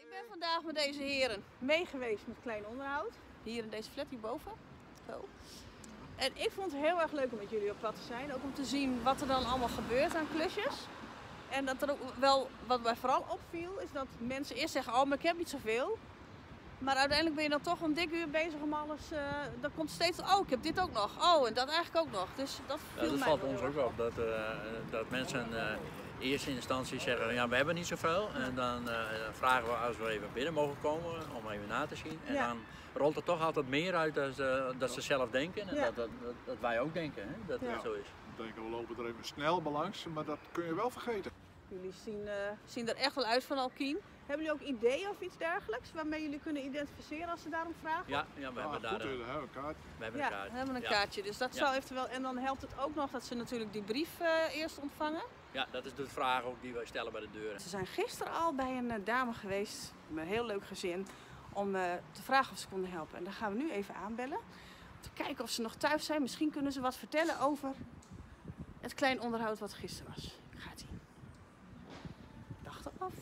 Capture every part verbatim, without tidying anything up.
Ik ben vandaag met deze heren mee geweest met klein onderhoud. Hier in deze flat hierboven. Zo. En ik vond het heel erg leuk om met jullie op pad te zijn. Ook om te zien wat er dan allemaal gebeurt aan klusjes. En dat er ook wel, wat mij vooral opviel, is dat mensen eerst zeggen, oh, maar ik heb niet zoveel. Maar uiteindelijk ben je dan toch een dik uur bezig om alles, uh, dan komt steeds, oh, ik heb dit ook nog. Oh, en dat eigenlijk ook nog. Dus dat viel ja, dat mij valt wel ons heel ook erg op, dat, uh, dat mensen uh, in eerste instantie zeggen, ja, we hebben niet zoveel. En dan uh, vragen we als we even binnen mogen komen om even na te zien. En ja. dan rolt er toch altijd meer uit dan uh, dat ze zelf denken en ja. dat, dat, dat, dat wij ook denken, hè? Dat ja. het zo is. We denken, we lopen er even snel langs, maar dat kun je wel vergeten. Jullie zien, uh, zien er echt wel uit van Alkien. Hebben jullie ook ideeën of iets dergelijks waarmee jullie kunnen identificeren als ze daarom vragen? Ja, ja we ah, hebben goed, daar we hebben een kaart. We hebben ja, een kaart. we hebben een ja. kaartje. Dus dat ja. zou eventueel. En dan helpt het ook nog dat ze natuurlijk die brief uh, eerst ontvangen. Ja, dat is de vraag ook die wij stellen bij de deuren. Ze zijn gisteren al bij een uh, dame geweest, met een heel leuk gezin, om uh, te vragen of ze konden helpen. En daar gaan we nu even aanbellen. Om te kijken of ze nog thuis zijn. Misschien kunnen ze wat vertellen over het klein onderhoud wat gisteren was. Gaat ie. Dacht er af.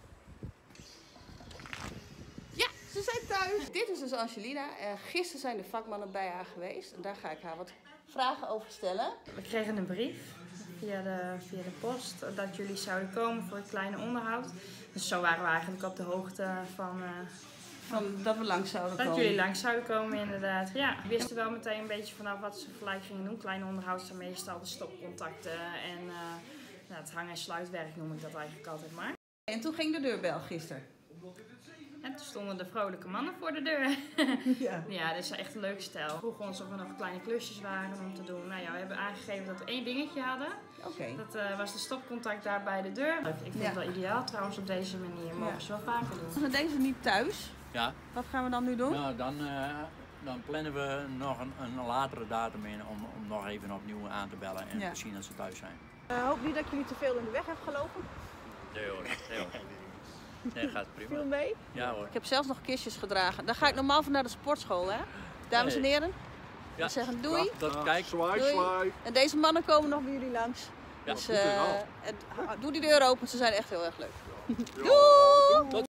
Ja, ze zijn thuis. Dit is dus Angelina. Uh, gisteren zijn de vakmannen bij haar geweest. En daar ga ik haar wat vragen over stellen. We kregen een brief via de, via de post dat jullie zouden komen voor het kleine onderhoud. Dus zo waren we eigenlijk op de hoogte van... Uh, Van dat we langs zouden dat komen. Dat jullie langs zouden komen, inderdaad. Ja, we wisten wel meteen een beetje vanaf wat ze gelijk gingen doen. Klein onderhoud zijn meestal de stopcontacten en uh, nou, het hang- en sluitwerk noem ik dat eigenlijk altijd maar. En toen ging de deurbel gisteren. En toen stonden de vrolijke mannen voor de deur. Ja, ja, dat is echt een leuk stel. We vroegen ons of er nog kleine klusjes waren om te doen. Nou ja, we hebben aangegeven dat we één dingetje hadden. Okay. Dat uh, was de stopcontact daar bij de deur. Ik vind ja. het wel ideaal trouwens op deze manier. Mogen ja. ze wel vaker doen. We zijn deze niet thuis. Ja. Wat gaan we dan nu doen? Nou, dan, uh, dan plannen we nog een, een latere datum in om, om nog even opnieuw aan te bellen en ja. te zien dat ze thuis zijn. Ik uh, hoop niet dat jullie te veel in de weg hebben gelopen. Nee hoor, nee hoor. Nee, gaat prima. Viel mee? Ja hoor. Ik heb zelfs nog kistjes gedragen. Dan ga ik normaal van naar de sportschool, hè? Dames en heren. Ja. We zeggen doei. Ja, dat, kijk. Zwaai, doei. zwaai. En deze mannen komen nog bij jullie langs. Ja, dus uh, doe die deur open, ze zijn echt heel erg leuk. Ja. Doei! Tot